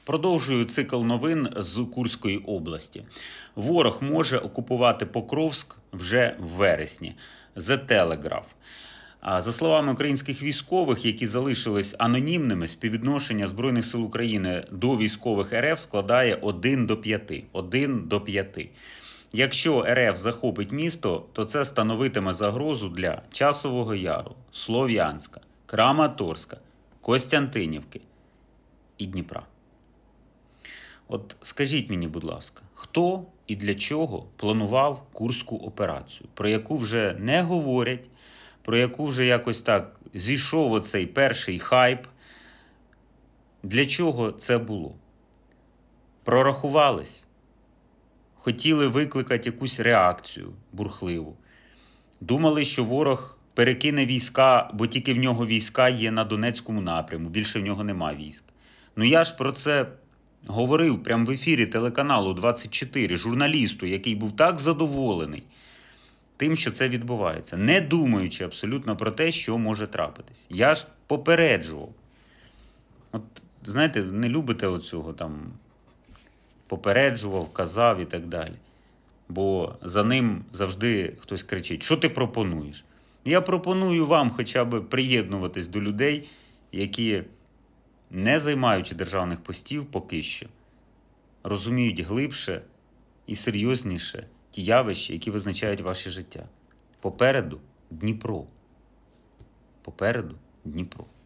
Продовжую цикл новин з Курської області. Ворог може окупувати Покровськ вже в вересні. The Telegraph. За словами українських військових, які залишились анонімними, співвідношення Збройних сил України до військових РФ складає 1 до 5. 1 до 5. Якщо РФ захопить місто, то це становитиме загрозу для Часового Яру, Слов'янська, Краматорська, Костянтинівки і Дніпра. От скажіть мені, будь ласка, хто і для чого планував Курську операцію, про яку вже не говорять, про яку вже якось так зійшов оцей перший хайп? Для чого це було? Прорахувались? Хотіли викликати якусь реакцію бурхливу. Думали, що ворог перекине війська, бо тільки в нього війська є на Донецькому напрямку, більше в нього нема військ. Ну я ж про це говорив прямо в ефірі телеканалу 24 журналісту, який був так задоволений тим, що це відбувається, не думаючи абсолютно про те, що може трапитись. Я ж попереджував. От, знаєте, не любите оцього там попереджував, казав і так далі. Бо за ним завжди хтось кричить: що ти пропонуєш? Я пропоную вам хоча б приєднуватись до людей, які, не займаючи державних постів поки що, розуміють глибше і серйозніше ті явища, які визначають ваше життя. Попереду Дніпро. Попереду Дніпро.